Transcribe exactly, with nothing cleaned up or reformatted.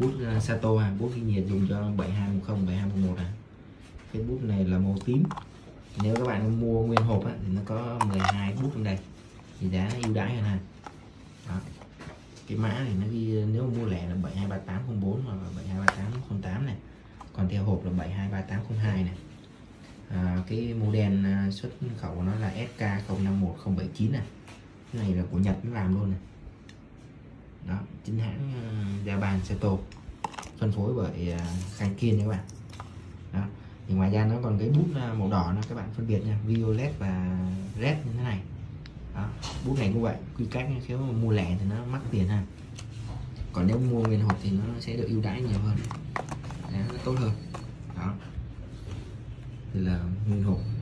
Bút uh, Sato à, bút ghi nhiệt dùng cho bảy hai một không bảy hai một một à. Cái bút này là màu tím. Nếu các bạn mua nguyên hộp á, thì nó có mười hai bút trong đây thì giá nó ưu đãi hơn ha. Đó. Cái mã thì nó ghi nếu mua lẻ là bảy hai ba tám không bốn hoặc là bảy hai ba tám không tám này, còn theo hộp là bảy hai ba tám không hai này. À, cái model xuất khẩu của nó là S K không năm một không bảy chín này. Cái này là của Nhật nó làm luôn này. Đó, chính hãng uh, Japan Sato, phân phối bởi uh, Khang Kiên nha các bạn. Đó. Thì ngoài ra nó còn cái bút uh, màu đỏ nó các bạn phân biệt nha, violet và red như thế này. Đó. Bút này cũng vậy, quy cách nếu mà mua lẻ thì nó mắc tiền ha, còn nếu mua nguyên hộp thì nó sẽ được ưu đãi nhiều hơn, giá nó tốt hơn. Đó, thì là nguyên hộp.